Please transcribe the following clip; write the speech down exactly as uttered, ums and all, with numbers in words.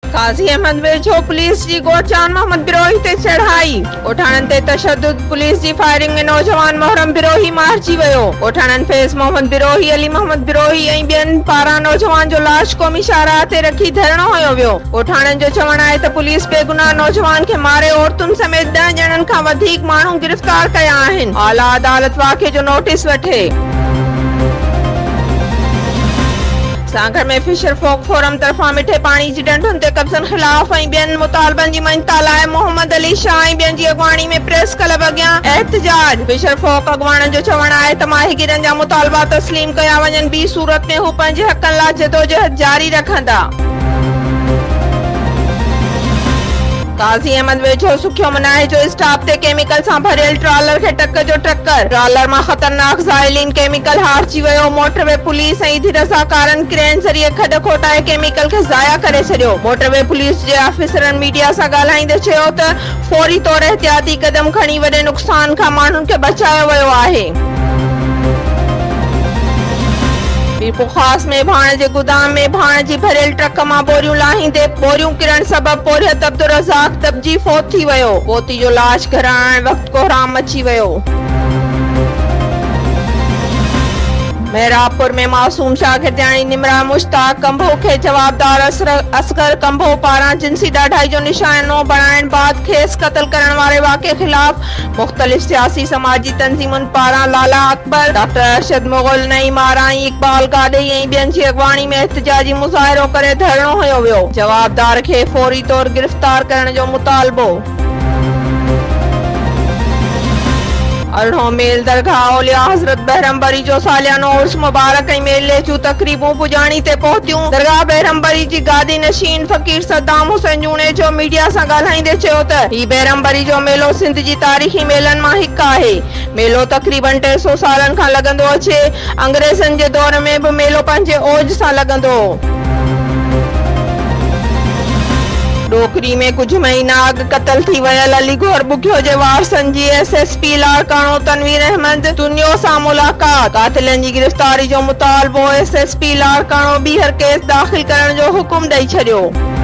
काज़ी अहमद वेझो पुलिस जी गोचान मोहम्मद बिरोही ते चढ़ाई। ॻोठाणनि ते तशद्दुद, पुलिस जी फायरिंग में नौजवान मोहरम बिरोही मारिजी वियो। ॻोठाणनि फैज़ मोहम्मद बिरोही, अली मोहम्मद बिरोही ऐं ॿियनि पारां नौजवान जो लाश क़ौमी शाहराह ते रखी धरणो हयो वियो। ॻोठाणनि जो चवणु आहे त पुलिस बेगुनाह नौजवान खे मारे औरतुनि समेत ॾह ॼणनि खां वधीक माण्हू गिरफ़्तार कया आहिनि। आला अदालत वाक़िए जो नोटिस वठे। सांगड़ में फिशर फोक फोरम तरफां मिठे पानी जी ढंढुनि ते कब्ज़नि ख़िलाफ़ ऐं ॿियनि मुतालबनि जी मञता लाइ मोहम्मद अली शाह ऐं ॿियनि जी अॻवानी में प्रेस क्लब अॻियां एहतिजाज। फिशर फोक अॻवाननि जो चवणु आहे त माहिगीरनि जा मुतालबा तस्लीम कया वञनि, ॿी सूरत में हू पंहिंजे हक़नि लाइ जदोजहद जारी रखंदा। काज़ी अहमद वेझो सुखियो मनाए जो स्टाफ ते केमिकल सां भरियल ट्रॉलर खे टक जो टक्कर। ट्रॉलर मां ख़तरनाक ज़ाइलिन केमिकल हारजी वियो। मोटरवे पुलिस ऐं ईदी रज़ाकारनि क्रेन ज़रिए खॾ खोटाए केमिकल खे ज़ाया करे छॾियो। मोटरवे पुलिस जे ऑफिसरनि मीडिया सां ॻाल्हाईंदे चयो त फौरी तौर एहतियाती क़दम खणी वॾे नुक़सान खां माण्हुनि खे बचायो वियो आहे। ख़ास में भाण जे गुदाम में भाण जी भरियल ट्रक मां बोरियूं लाहींदे बोरियूं किरण सबब पोरियत अब्दुल रज़ाक दबजी फोत थी वियो। पोती जो लाश घर आणण वक़्तु कोहराम मची वियो। मेहराबपुर में मासूम शागिर्दियाणी निमरा मुश्ताक कंभो खे जवाबदार असगर कंभो पारां जिनसी ॾाढाई जो निशानो बणाइण बाद खेस क़त्ल करण वारे वाक़े ख़िलाफ़ मुख़्तलिफ़ सियासी समाजी तंज़ीमुनि पारां लाला अकबर, डॉक्टर अरशद मुग़ल, नईम आराई, इक़बाल गाॾई ऐं ॿियनि जी अॻवानी में एहतिजाजी मुज़ाहिरो करे धरणो हयो वियो। जवाबदार खे फौरी तौर गिरफ़्तार करण जो मुतालबो। अरिड़हों मेल दरगाह औलिया हज़रत बहरमबरी जो सालियानो उर्स मुबारक ऐं मेले जूं तक़रीबूं पुॼाणी ते पहुतियूं। दरगाह बहरमबरी जी गादी नशीन फ़क़ीर सद्दाम हुसैन जूणे जो मीडिया सां ॻाल्हाईंदे चयो त ही बहरमबरी जो मेलो सिंध जी तारीख़ी मेलनि मां हिकु आहे। मेलो तक़रीबन टे सौ सालनि खां लॻंदो अचे। अंग्रेज़नि जे दौर में बि मेलो पंहिंजे ओज सां लॻंदो हो। डोकरी में कुछ महीना अॻु क़त्ल थी वियल अली घोर बुखियो जे वारसनि जी S S P Larkana Tanveer Ahmed Dunio सां मुलाक़ात। कातिलनि जी गिरफ़्तारी जो मुतालबो। एस एस पी लाड़काणो ॿीहर केस दाख़िल करण जो हुकुम ॾेई छॾियो।